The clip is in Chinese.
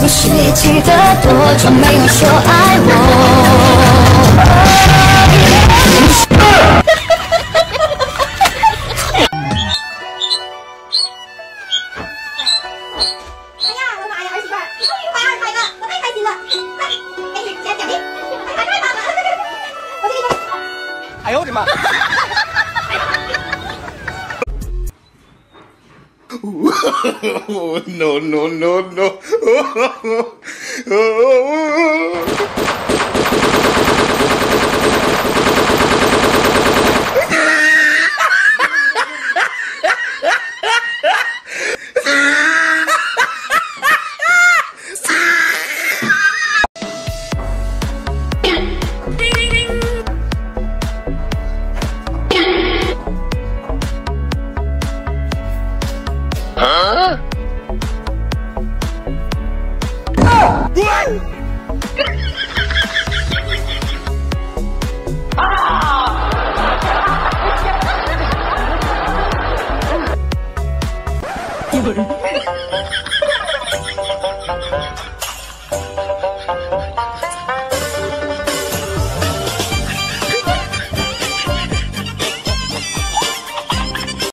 你是记得多久没有说爱我？ 哎呀，我的妈呀，儿媳妇儿，你终于怀二胎了，我太开心了！来，给你钱奖励，太棒了！我这个。 哎呦我的妈 ！No, no, no, no.